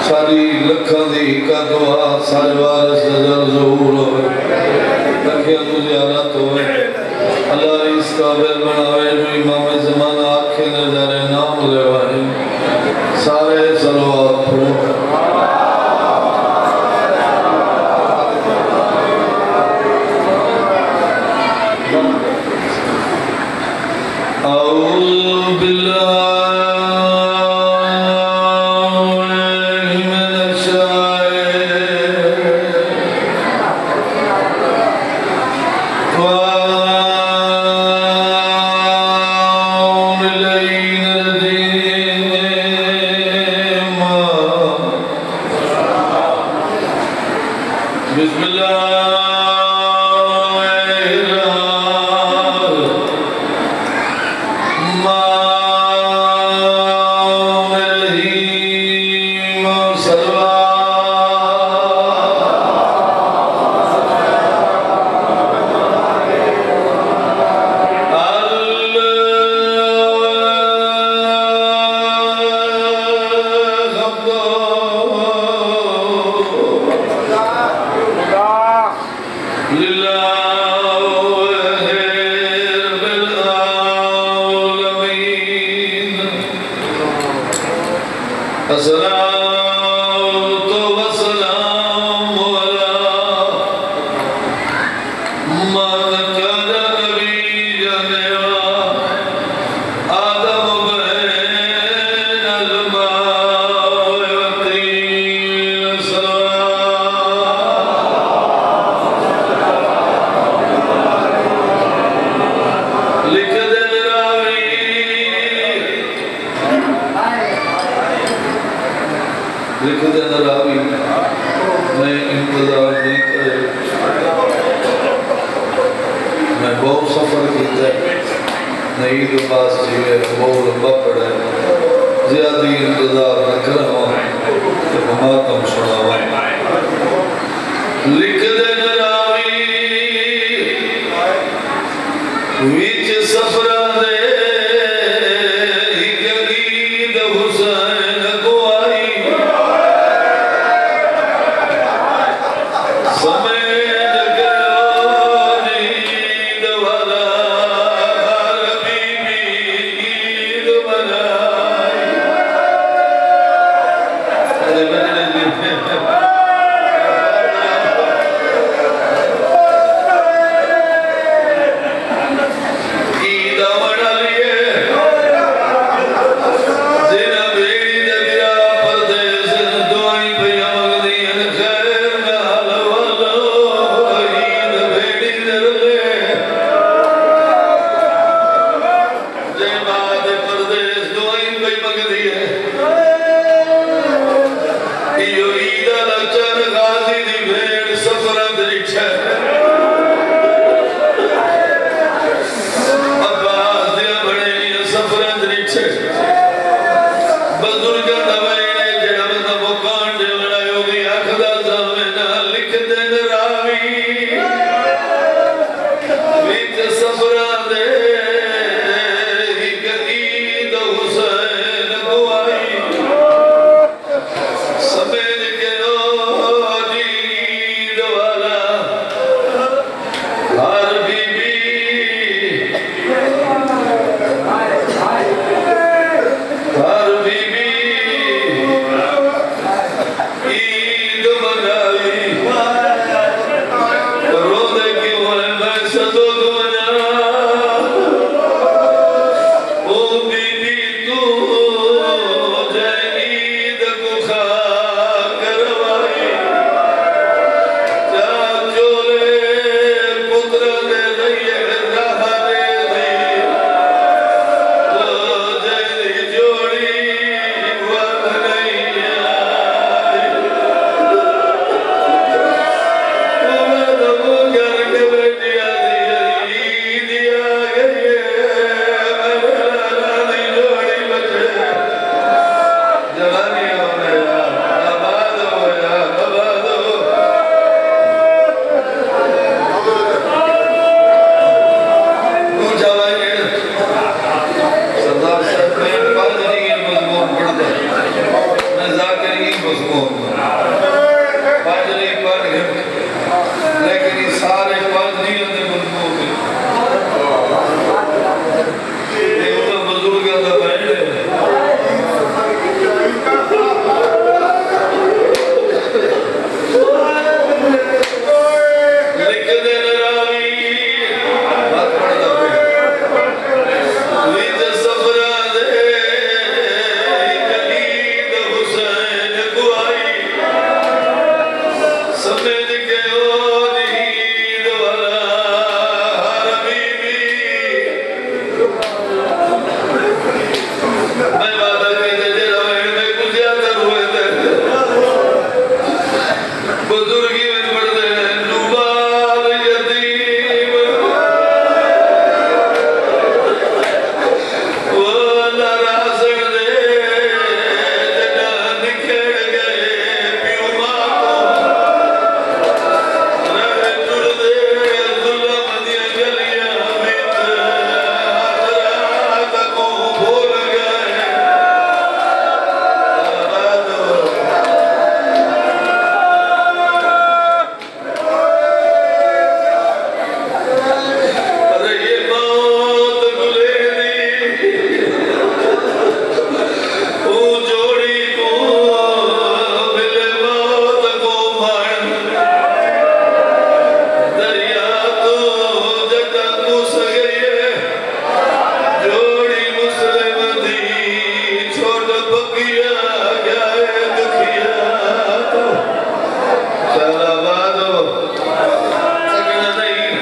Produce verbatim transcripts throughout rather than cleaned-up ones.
सारी लखा दी का दुआ सारे वारिस नजर ज़हूर होवे लखियां तू ज़ियारत होवे अल्लाह इस काबिल बनावे जो इमाम ज़माना आखे नज़ारे नाम लेवाए सारे सलवात पढ़ो औज़ु बिल्लाह पाजरी पढ़ गए लेकिन ये सारे पढ़ नहीं होते बुजुर्गों के ये तो बुजुर्गों का बैठ है लिख दे रावी बात पढ़ दो विद सफरा दे कलीद हुसैन गुआई समझ के ओ नींद वाला हबीबी मैं वादा के दे रहे मैं कुछ ज्यादा हुए थे बुजुर्गी में पढ़ते हैं दुबार यतीम वो नाराज़ दे जना निकल गए प्यू माँ को रहे जुड़ दे जुल्म दिया गलियां में रात को भूल गए अरे ये मौत गुलेरी ओ जोड़ी को मिले मौत को मार दरिया तो जटा घुस गई जोड़ी मुस्लिम दी छोड़ बगिया गए दुखिया तो सारा बादो सकना नहीं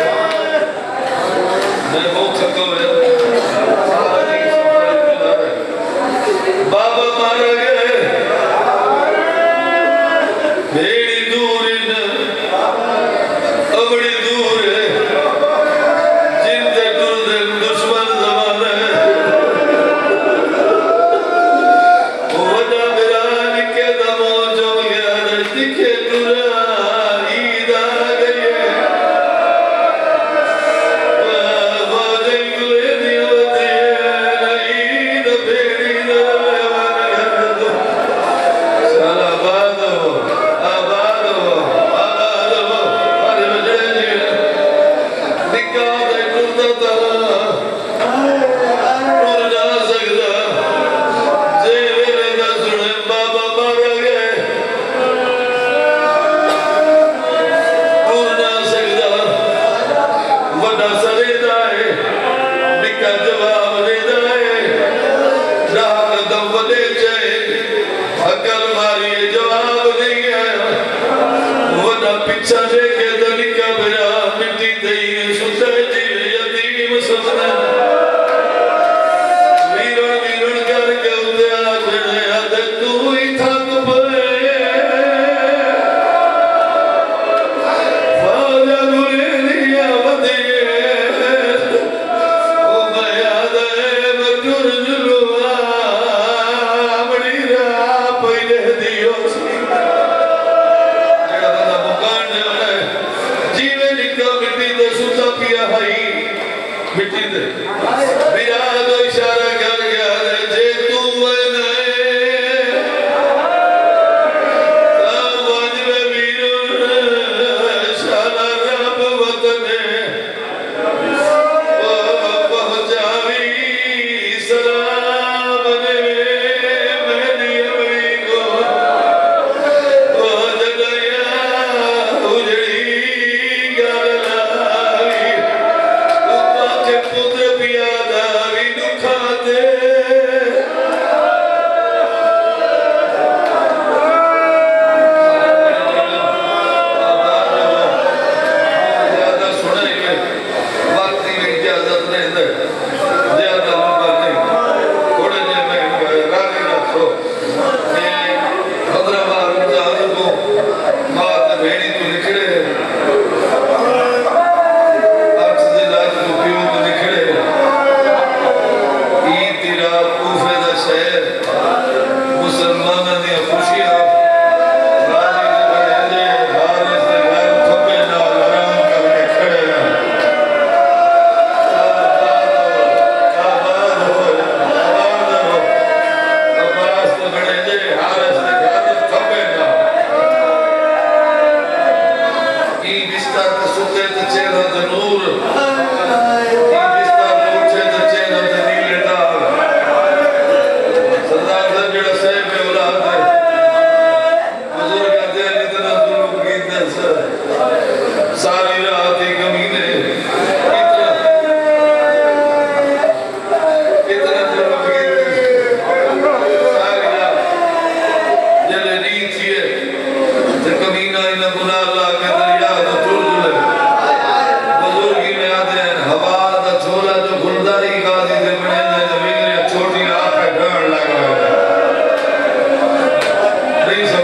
मैं बहुत थका हुआ सारा दिन सफर कर रहा है बाबा मार गए मेरी दूर न अबड़ी दूर है जिंदे दुर्द दुश्मन जमाना है वो वजह बिरान के दमो जो गया दिखे दुरा ईद आ गई है वो जंगले दिया होती है ईद बेड़ी दर साला बादो आबादो आबादो अरे बजे जी निकाह दे टूटता और ना सकता जे मेरे ना सुने बाबा मर गए और ना सकता वड्डा सरेदा है निका जवाब देदा है राह कदम वदे जाए अकल मारी जवाब नहीं आया वड्डा पीछा देखे तो निका मेरा मिट्टी दई सुते जी यतीम सपना वीरण वीरण करके उते आखने अद तू ही थक पए फाजा गुलेरिया वदिए ओ मैं याद है मजूर जुलवा बड़ी राह पहले दियो सी जेड़ा बंदा मुकान जाना है जीवे निका मिट्टी दे सुता पिया हाई मिट्टी दे बिराद को इशारा कर गया जे तू मैंने तावाज में वीर शाला रब वतने ओ पहुंचावी सलाम ने मेरी अमरी को ओ जगया उजड़ी गल लावी के पुत्र पिया दा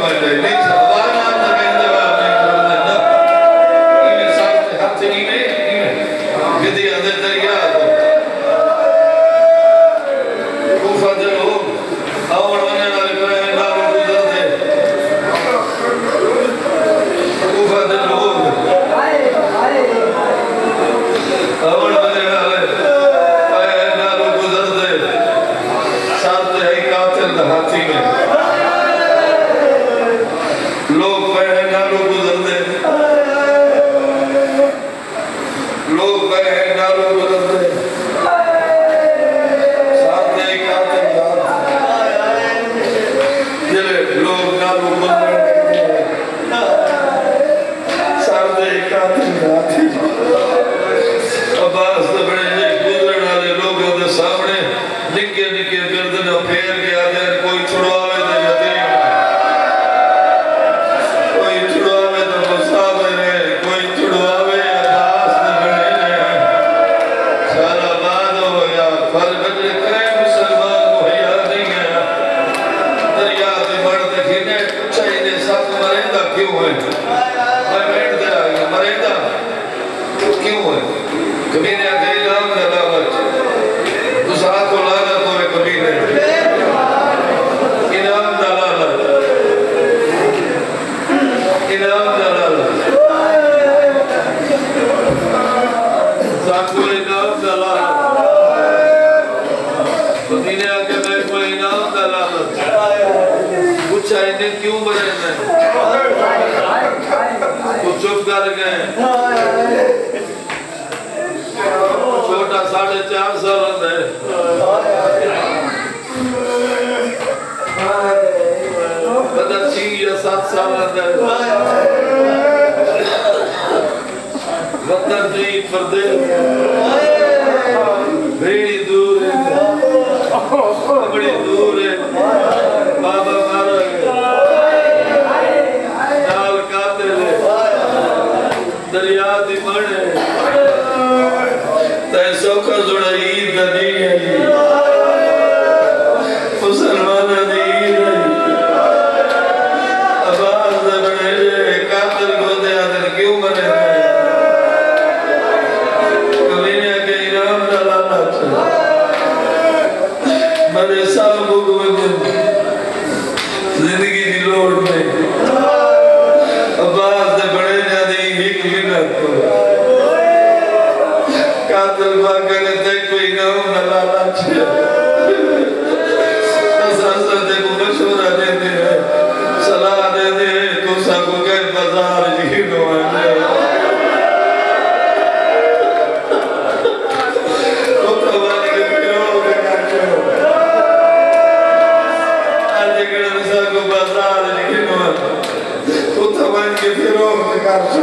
समझ ले नहीं सवाल ना तो कहते हुए आपने छोड़ देना इन्हें साथ हाथ इन्हें इन्हें किसी आधे दरिया तो कूफा दे लोग आवड़ बने वाले करे नालों गुजर दे कूफा दे लोग आवड़ बने वाले आए नालों गुजर दे साथ है कातिल हाथी में लोग पहले नालों गुजर दे लोग पहले नालों गुजर दे साथ है कातिल जिले लोग नालों गुजर दे साथ है कातिल हाथी अब्बास तो बड़े गुजरने वाले लोगों के सामने निके निके गर्दन फेर के आते कोई छुड़वावे तो यतीम कोई छुड़वावे तो मुसाफिर है कोई छुड़वावे अब्बास तो बड़े सारा बाद हो गया पर बच्चे कई मुसलमान मुहैया नहीं है दरिया से बढ़ते खीने चाहिए सब मरेंदा क्यों है मैं बैठ गया मरेंदा क्यों है कभी ने कहीं नाम न लावच दूसरा को लाना तो मैं कभी नहीं इनाम दलाला इनाम दलाला साकू इनाम दलाला कभी ने आके मैं कोई इनाम दलाला पूछा इन्हें क्यों बने मैं तो चुप कर गए छोटा साढ़े चार साल है बड़ा छह या सात साल है वतन नहीं परदेश बड़ी दूर है बड़ी दूर है बाबा मारा नाल कातिल है दरिया दी मण है तैसो का जुड़ा ईद नहीं है मुसलमान नहीं है आवाज बने कातिल को दे आदर क्यों बने कभी ने के इनाम दलाला मेरे साल बुक में जिंदगी की लोड़ में आवाज दे बड़े जादी एक मिनट कातिल बागले ते कोई नाम न लाला छे असा ते को मशवरा देते हैं सलाह देते हैं तो सब के बाजार जी नो है तो तवारी के पिरो के काचो आज के सब को बाजार जी नो तो तवारी के पिरो के काचो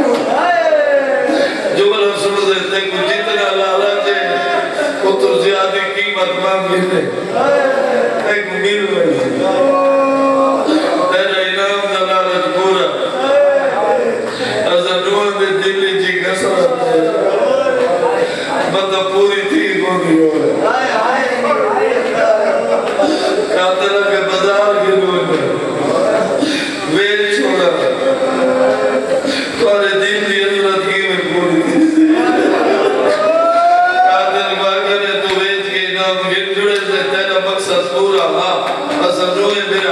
जुमला सुन देते को जितना लालच है उतो ज्यादा कीमत मांगी है एक मिल गई तेरा इनाम का लालच पूरा अज़नुआ में दिल्ली जी कसरत है मतलब पूरी ठीक होगी हो कातिल के बाजार के लोग वेल छोड़ा तुम्हारे दिल की हजरत की में पूरी कातिल बागरे तो वेच के नाम गिर जुड़े से तेरा मकसद पूरा हाँ असल रोए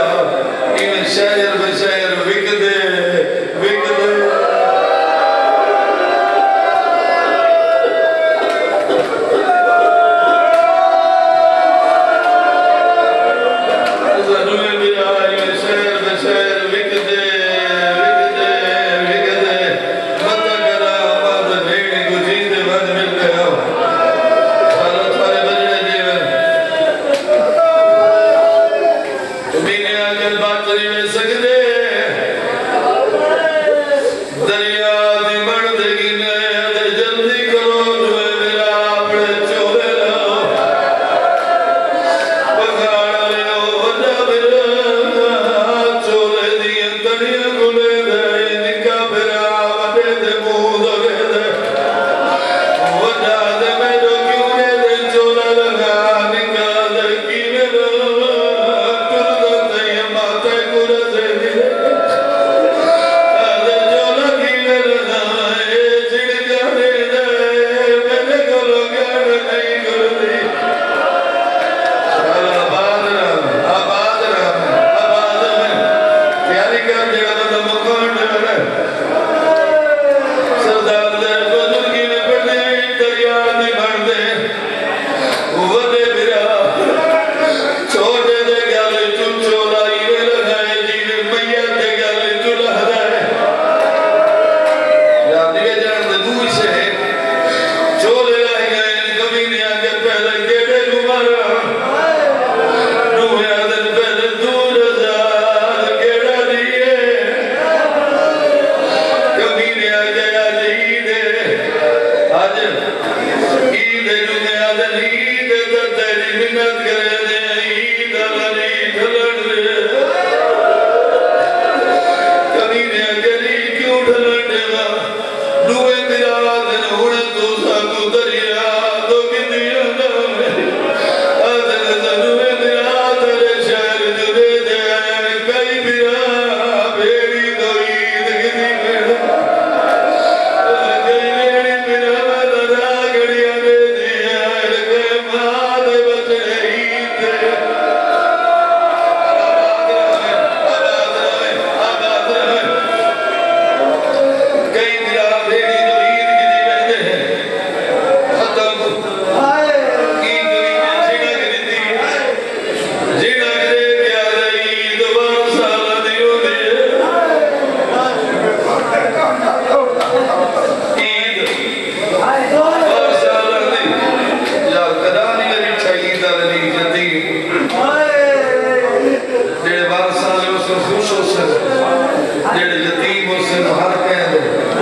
जेड़े यतीम उसे हर कहते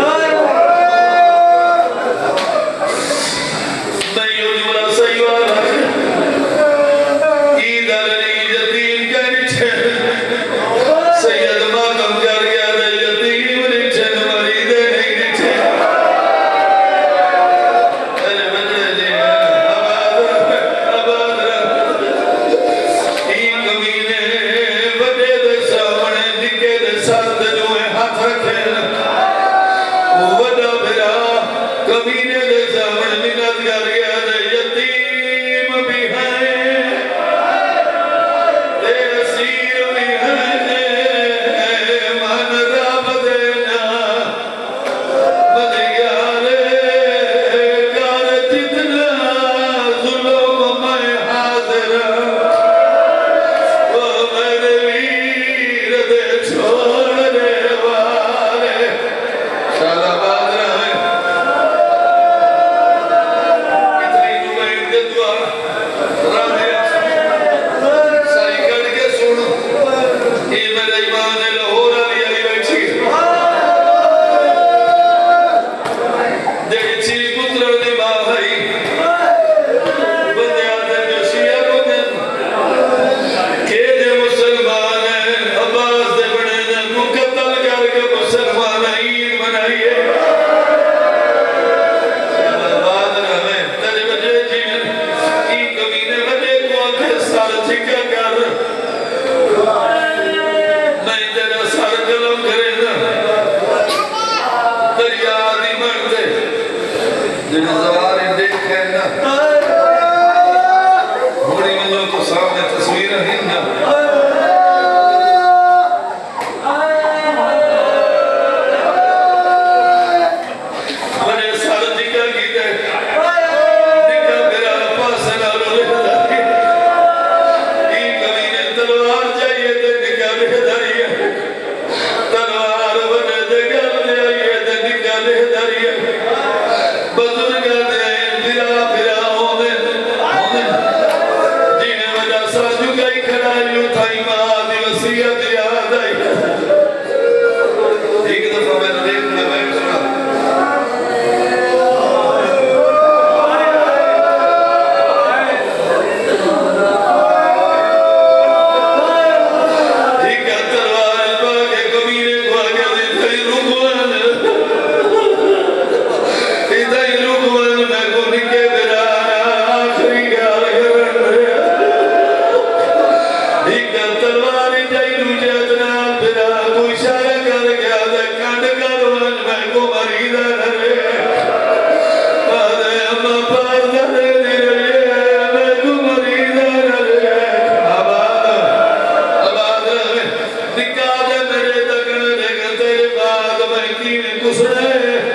नहीं उजला सही वाला ईद अली यतीम के नीचे सैयद मातम कर गया दे यतीम नीचे तुम्हारी दे नहीं नीचे अरे बच्चे जी आबाद आबाद ई कमीने बड़े दे सामने दिखे दे साथ जो हाथ रखे वड़ा फिरा कमीने दे सामने मिन्नत कर गया दे यतीम भी है ते असीर भी है मन रब देना बदिया रे कर जितना जुल्म मैं हाजिर वो मेरे वीर दे छोड़ने वाले शालाबाद रहे कितनी जुबान दे दुआ राधे साई कट के सुन ये मेरा ईमान है लाहौर वाली आई बैठी जेड़ी ची पुत्र दी मां है बंदे आदे जो शिया को दिन के दे मुसलमान है अब्बास दे बने ने को कत्ल करके मुसलमान ईद मनाइए शालाबाद रहे तेरे वजह जीवन की कमीने वजह को आखे साल छिका कर नहीं तेरा सर कलम करे ना दरिया दी मरते जिन्हें ज़वारे देखे ना बड़ी मंजों को सामने तस्वीर है ना बड़े सर जिका की दे जिका मेरा पास ना रोले दारी ई कमीने तलवार चाहिए ते निका बेदारी तलवार बने दे गल दे आइए ते निका बेदारी बुजुर्ग दे फिरा फिरा होने होने जिन्हें वजह साजू गई खड़ा यूं थाई मां दी वसीयत याद आई एक दफा मैंने देख में बैठ सुना ठीक है तलवार बागे कमीने को आगे दे थई रुकवान इधर रुकवान मैं को निके मेरा आखिरी गाल करन ठीक है तलवार जाई दूजे जनाब मेरा को इशारा कर गया दे कंड करवन मैं को मरीदा रे अरे अम्मा पार दे रे मैं को मरीदा रे आबाद आबाद रे निका दे मेरे दगन दे तेरे बाद मैं कीन कुसड़े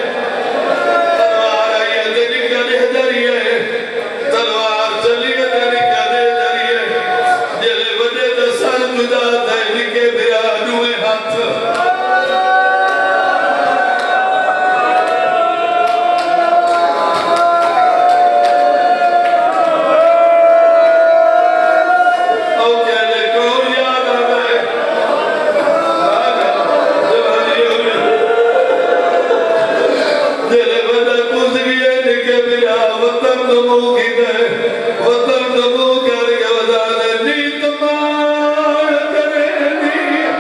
तलवार आई ते निका दे दरिए तलवार चली ते निका दे दरिए जेले वजे दा सर जुदा ते निके बिरा दुए हाथ ओ कहले कौन याद आवे जवानी हो दिल बदा गुजरिए निके बिरा वतन दमो की दे वतन दमो कर के वदा दे नीत मान करेगी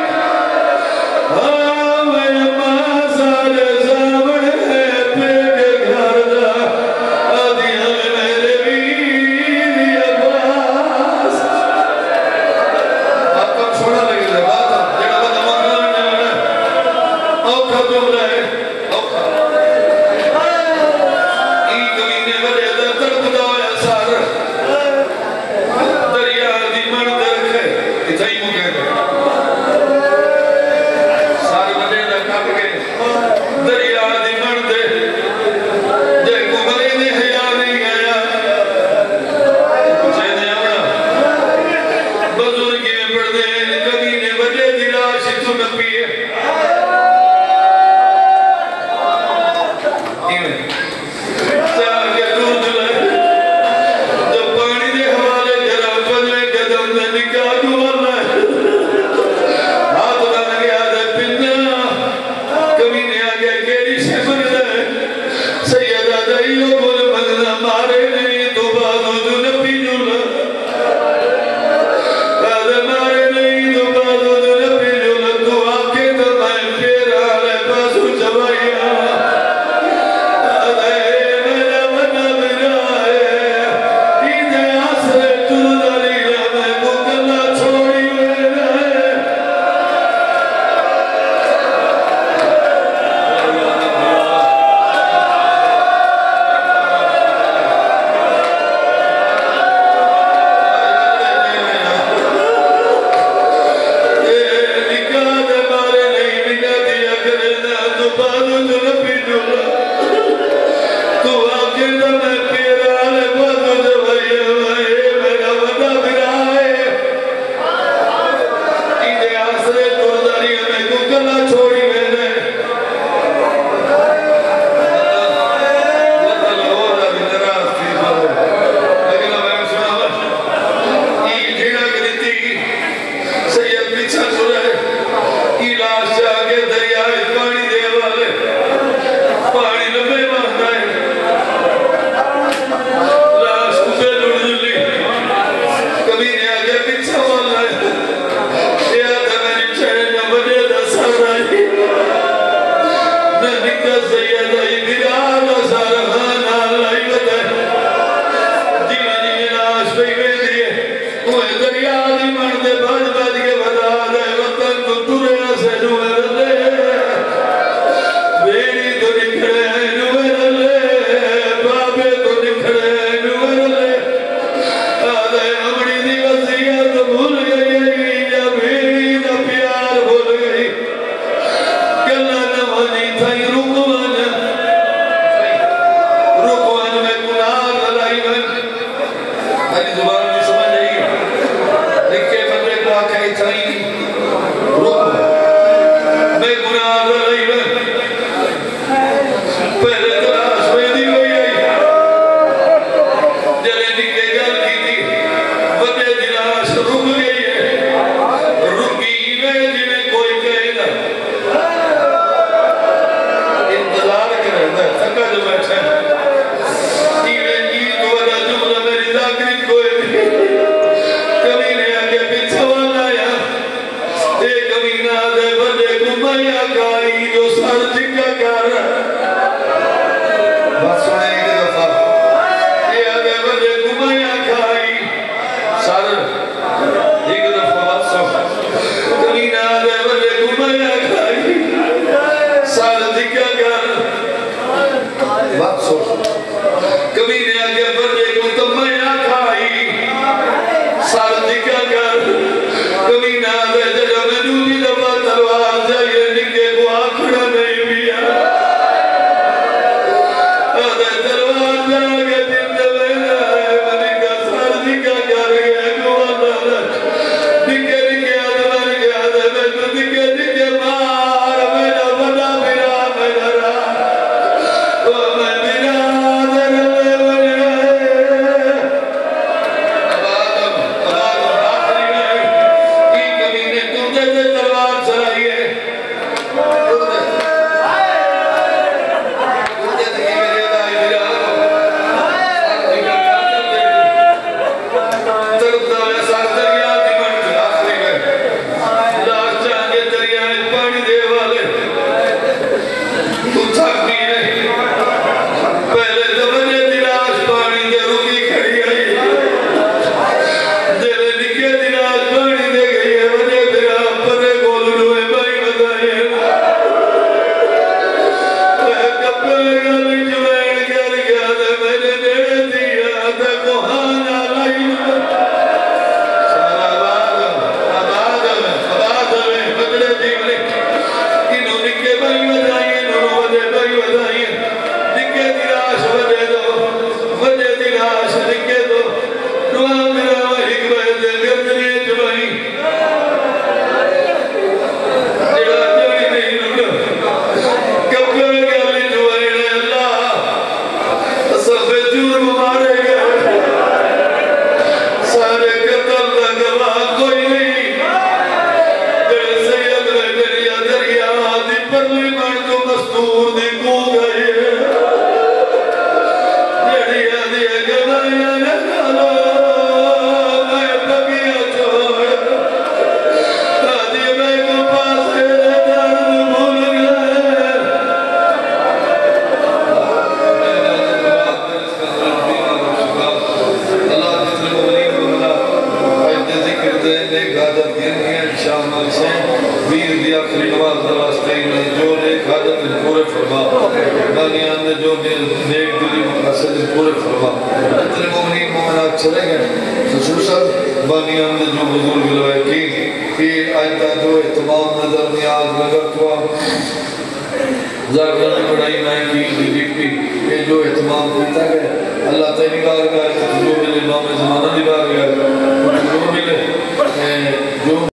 हाँ मैं मां सारे सामने पे के घर दा आदिया मेरे वीर अब्बास आपका छोड़ा लगे ले बात जेड़ा बंदा मंगना ने औखा जुमला है औखा ई कमीने बड़े दा तड़पदा होया सार दरिया दी मन दे रखे इथे ही मुके सार बड़े दा कट के दरिया दी मन दे जे को मरे ने हया नहीं आया जे ने अपना बुजुर्ग में पड़दे कमीने बड़े दी लाश तू न पिए अगली मन तो मस्तूर दी को गई जेड़ी आदि अगे मैं न चलो मैं बगिया छोड़ आदि मैं को पास दर्द भूल गए अल्लाह जिसने वली को मिला आज जिक्र दे ने गादत गिरनी शामिल से वीर दी आखिरी नमाज वास्ते जो ने गादत पूरे फरमा बानियां ने जो नेक दिली मकसद पूरे फरमा इतने मोमिन मोमिनात चले गए खुसूसन बानियां ने जो बुजुर्ग लोग की कि आज तक जो तमाम नजर नियाज नगर तो जाकर में पढ़ाई मैं की डिग्री ये जो इत्माम किया गया अल्लाह तेरी बारगाह जो मिले इमाम ज़माना दी बारगाह जो मिले जो